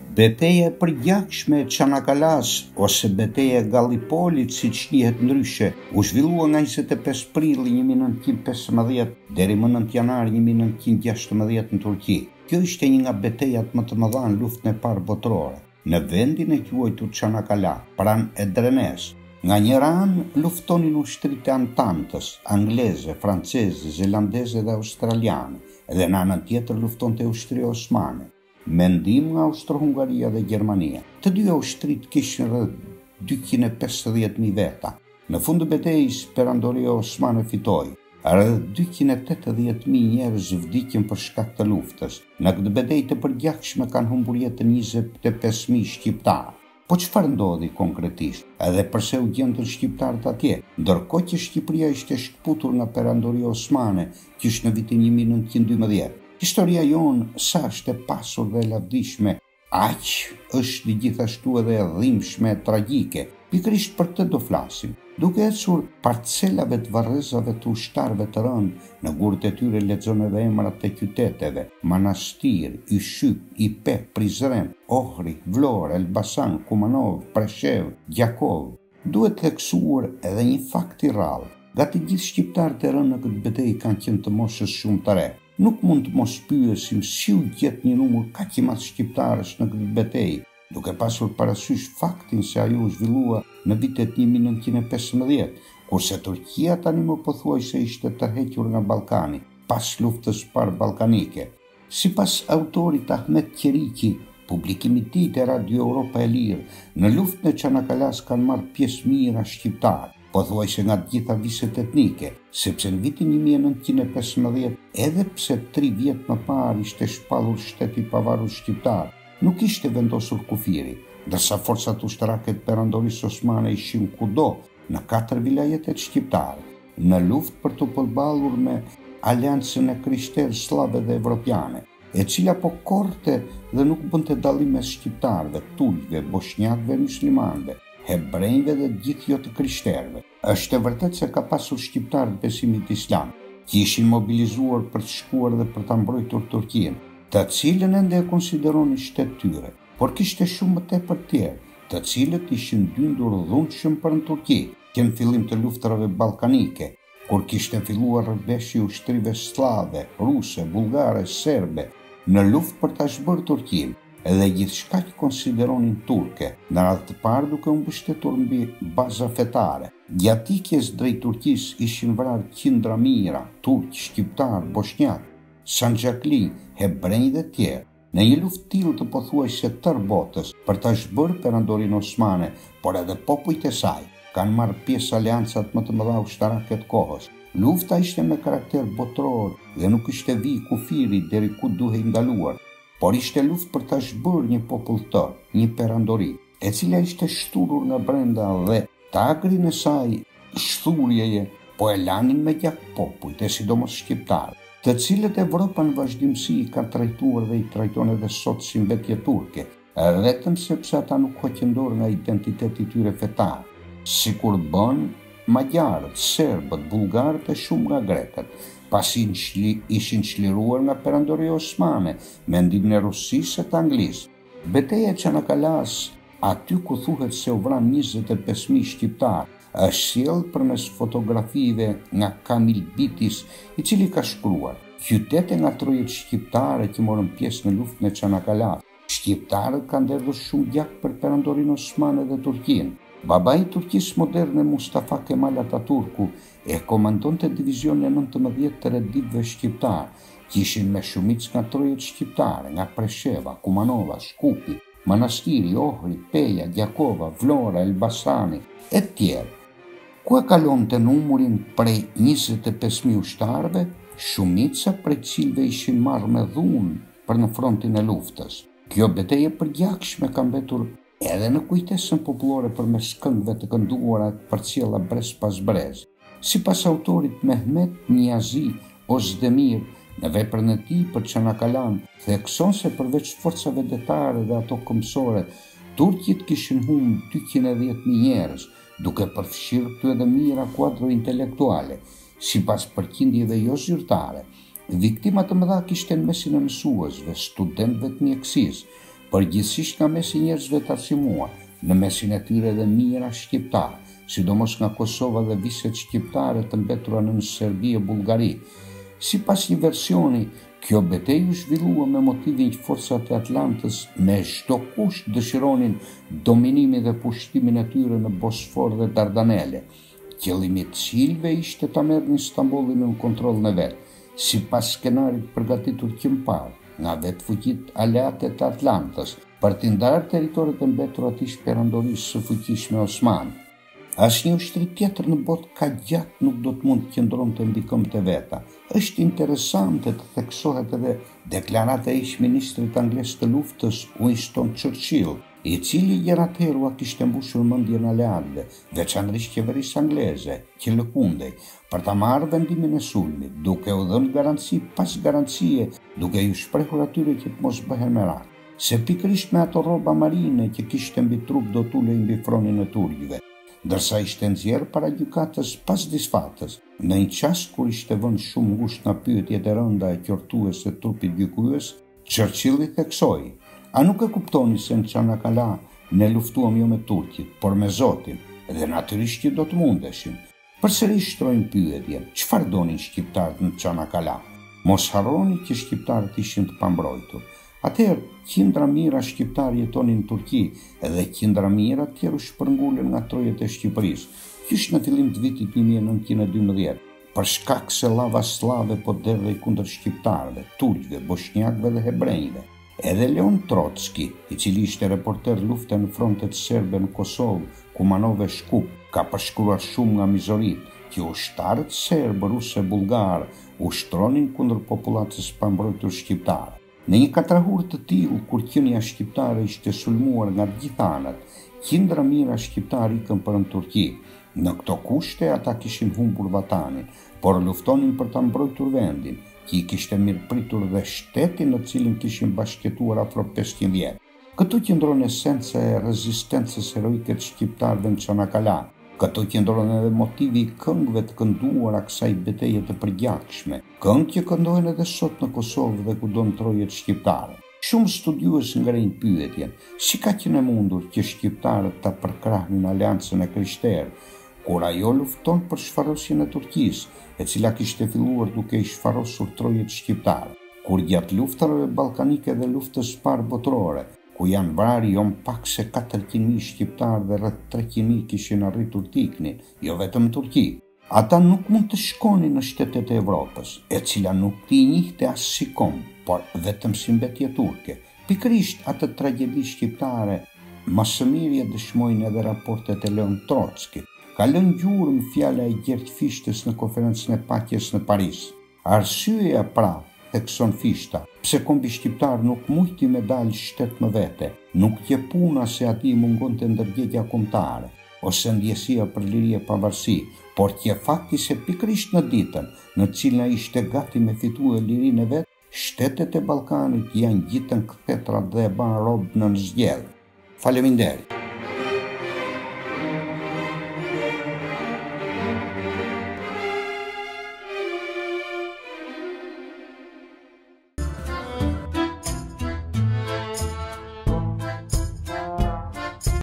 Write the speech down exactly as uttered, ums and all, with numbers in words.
Betejë e përgjakshme e Çanakkale's ose betejë e Gallipolit siç njihet ndryshe, u zhvillua nga njëzet e pesë prilli një mijë e nëntëqind e pesëmbëdhjetë deri më nëntë janar një mijë e nëntëqind e gjashtëmbëdhjetë në Turqi. Kjo ishte një nga betejat më të mëdha në luftën e parë botërore, në vendin e quajtur Çanakkale, pranë Edrenes. Nga njëra anë luftonin ushtritë Antantës, angleze, franceze, zelandeze dhe australiane, dhe në anën tjetër luftonte ushtria osmane, me ndihmë nga Austro-Hungaria dhe Gjermania. Të dyja ushtrit kishin rreth dyqind e pesëdhjetë mijë veta. Në fund të betejës, perandoria osmane fitoi. Rreth dyqind e tetëdhjetë mijë njerëz vdiqën për shkak të luftës. Në këtë betejë të përgjakshme kanë humbur jetën njëzet e pesë mijë shqiptarë. Po çfarë ndodhi konkretisht? Edhe pse u gjendën shqiptarët atje, ndërkohë që Shqipëria ishte shkputur nga perandoria osmane, kish në vitin një mijë e nëntëqind e dymbëdhjetë. Historia jonë sa është e pasur dhe e lavdishme, aq është gjithashtu edhe e dhimbshme e tragjike. Pikërisht për këtë do flasim, duke ecur parcelave të varrezave të ushtarëve të rënë, në gurët e tyre lexon edhe emrat e qyteteve: Manastir, Yshkyp, Ipek, Prizren, Ohri, Vlorë, Elbasan, Kumanov, Preshev, Gjakov. Duhet theksuar edhe një fakt i rrallë. Gati gjithë shqiptarët e rënë në këtë betejë kanë qenë të moshës shumë të re. Nuk mund të mos pyesim si u gjet një numër kaq i madh shqiptarësh në këtë betejë, duke pasur parasysh faktin se ajo u zhvillua në vitet një mijë e nëntëqind e pesëmbëdhjetë, kurse Turqia tani më pothuajse ishte tërhequr nga Ballkani pas luftës parë ballkanike. Sipas autorit Ahmet Qeriqi, publikimi i tij te Radio Europa e Lirë, në luftën e Çanakkale's kanë marrë pjesë mijëra shqiptarë, pothuajse nga të gjitha viset etnike, sepse në vitin një mijë e nëntëqind e pesëmbëdhjetë, edhe pse tri vjet më parë ishte shpallur shteti i pavarur shqiptar, nuk ishte vendosur kufiri, ndërsa forcat ushtarake të perandorisë osmane ishin kudo në katër vilajetet shqiptare, në luftë për të përballur me aleancën e krishterë slave dhe evropiane, e cila po korte dhe nuk bënte dallim mes shqiptarëve, tulve, bosnjakëve, muslimanëve, hebrejve dhe gjithë jo të krishterëve. Është e vërtetë se ka pasur shqiptarë të besimit islam, që ishin mobilizuar për të shkuar dhe për ta mbrojtur Turqinë, të cilën ende e konsideronin shtet tyre, por kishte shumë më tepër tjerë, të cilët ishin dyndur dhunshëm për në Turqi, që në fillim të luftërave ballkanike, kur kishte filluar rrëbeshje ushtrive slave, ruse, bullgare, serbe, në luftë për ta zhbërë Turqinë, edhe gjithçka që konsideronin turke, në radhë të parë duke u mbështetur mbi baza fetare. Gjatë ikjes drejt Turqisë ishin vrarë qindra mijëra, turq, shqiptar, bosnjak, sanxhakli, hebrej dhe tjerë. Në një luftë tillë të pothuajse tërë botës për ta zhbërë perandorinë osmane, por edhe popujt e saj, kanë marrë pjesë aleancat më të mëdha ushtarake të kohës. Lufta ishte me karakter botëror dhe nuk ishte vijë kufiri deri ku duhej ndaluar, por ishte luftë për ta zhbërë një popull tërë, një perandori, e cila ishte shturur nga brenda dhe tagrin e saj shturjeje po e lanin me gjak popujt, e sidomos shqiptarë, të cilët Evropa në vazhdimsi i ka trajtuar dhe i trajton edhe sot si mbetje turke, vetëm sepse ata nuk hoqën dorë nga identiteti i tyre fetar, sikur bën magjarët, serbët, bullgarët e shumë nga grekët, pasi ishin çliruar nga perandoria osmane me ndihmën e Rusisë e të Anglisë. Betejë e Çanakkale's, aty ku thuhet se u vran njëzet e pesë mijë shqiptarë, është sjellë përmes fotografive nga Kamil Bitis, i cili ka shkruar: qytete nga trojet shqiptare që morën pjesë në luftën e Çanakkale's. Shqiptarët kanë dhënë shumë gjak për perandorinë osmane dhe Turqinë. Babai i Turqisë moderne Mustafa Kemal Atatürku e komandonte divizionin e nëntëmbëdhjetë të reditëve shqiptar, që ishin me shumicë nga trojet shqiptare, nga Presheva, Kumanova, Shkupi, Manastiri, Ohri, Peja, Gjakova, Vlora, Elbasani e tjerë. Ku e kalonte numrin prej njëzet e pesë mijë ushtarëve, shumica prej cilëve ishin marrë me dhunë për në frontin e luftës. Kjo betejë e përgjakshme ka mbetur edhe në kujtesën popullore përmes këngëve të kënduara përcjella brez pas brez. Sipas autorit Mehmet Niazi Ozdemir, në veprën e tij për Çanakkale'n, thekson se përveç forcave detare dhe ato kombësore, turqit kishin humbur dyqind e dhjetë mijë njerëz, duke përfshirë këtu edhe mijëra kuadro intelektuale, sipas përqindjeve jo zyrtare. Viktima të mëdha kishte në mesin e mësuesve, studentëve të mjekësisë, përgjithsisht nga mesi njerëzve të arsimuar, në mesin e tyre dhe mijëra shqiptar, sidomos nga Kosova dhe viset shqiptare të mbetura në Serbi e Bullgari. Sipas një versioni, kjo betejë u zhvillua me motivin që forcat e Atlantës me çdo kusht dëshironin dominimin dhe pushtimin e tyre në Bosfor dhe Dardanele, qëllimi i cilëve ishte ta merrnin Stambollin në kontrollin e vet, sipas skenarit përgatitur që më parë nga vetë fuqit aleate të Atlantës për t'i ndarë territoret e mbetura të ish-perandorisë së fuqishme osmane. Asnjë ushtri tjetër në botë ka gjatë nuk do të mund të qëndronte mbi këmbët e veta. Është interesante të theksohet edhe deklarata e ish-ministrit anglez të luftës Winston Churchill, i cili gjëratëherë kishte mbushur mendjen aleatëve, veçanërisht qeverisë angleze, që lëkundej për ta marrë vendimin e sulmit, duke u dhënë garanci pas garancie, duke ju shprehur atyre që të mos bëhen merak, se pikërisht me ato rroba marine që kishte mbi trup do t'ulej mbi fronin e turqëve, ndërsa ishte nxjerrë para gjykatës pas disfatës, në një çast kur ishte vënë shumë ngushtë nga pyetjet e rënda e qortuese të trupit gjykues, Churchill i theksoi: "A nuk e kuptoni se në Çanakkala ne luftuam jo me turqit, por me Zotin, dhe natyrisht që do të mundeshim?" Përsëri shtrojnë pyetjen: "Çfarë donin shqiptarët në Çanakkala?" Mos harroni që shqiptarët ishin të pambrojtur. Atëherë, qindra mijëra shqiptarë jetonin në Turqi dhe qindra mijëra të tjerë u shpërngulen nga trojet e Shqipërisë, qysh në fillim të vitit një mijë e nëntëqind e dymbëdhjetë, për shkak se llava slave po derdhej kundër shqiptarëve, turqëve, bosnjakëve dhe hebrejve. Edhe Leon Trotski, i cili ishte reporter lufte në frontet serbe në Kosovë, ku Manove Shkup, ka përshkruar shumë nga mizorit që ushtarët serbë, rusë e bulgarë ushtronin kundër popullatës pambrojtur shqiptare. Në një katrahur të tillë, kur qenia shqiptare ishte sulmuar nga të gjithë anët, qindra mijëra shqiptarë ikën për në Turqi. Në këto kushte ata kishin humbur vatanin, por luftonin për ta mbrojtur vendin, që i kishte mirëpritur dhe shtetin në cilin kishin bashkëtuar afro pesëqind vjet. Këtu qëndron esenca e rezistencës heroike të shqiptarëve në Çanakkala. Këtu qëndron edhe motivi i këngëve të kënduara kësaj betejë të përgjakshme, këngë që këndohen edhe sot në Kosovë dhe kudo në trojet shqiptare. Shumë studiues ngrenë pyetjen: si ka qenë e mundur që shqiptarët ta përkrahnin aleancën e Krishterë, kur ajo lufton për shfarosjen e Turqisë, e cila kishte filluar duke i shfarosur trojet shqiptare, kur gjatë luftave ballkanike dhe luftës së parë botërore, ku janë vrarë jo pak se katërqind mijë shqiptarë dhe rreth treqind mijë kishin arritur të iknin, jo vetëm në Turqi. Ata nuk mund të shkonin në shtetet e Evropës, e cila nuk t'i njihte as si kom, por vetëm si mbetje turke. Pikërisht atë tragjedi shqiptare, më së miri e dëshmojnë edhe raportet e Leon Trotskit. Ka lënë gjurmë fjala e Gjert Fishtës në konferencën e paqes në Paris. Arsyeja pra, thekson Fishta, pse kombi shqiptar nuk mujti me dalë shtet më vete, nuk që puna se ati mungonte ndërgjegja kombëtare, ose ndjesia për liri e pavarësi, por që fakti se pikërisht në ditën në cilën ai ishte gati me fitue lirinë e vet, shtetet e Ballkanit janë gjitën kthethra dhe e ban rob në zgjedhje. Faleminderit.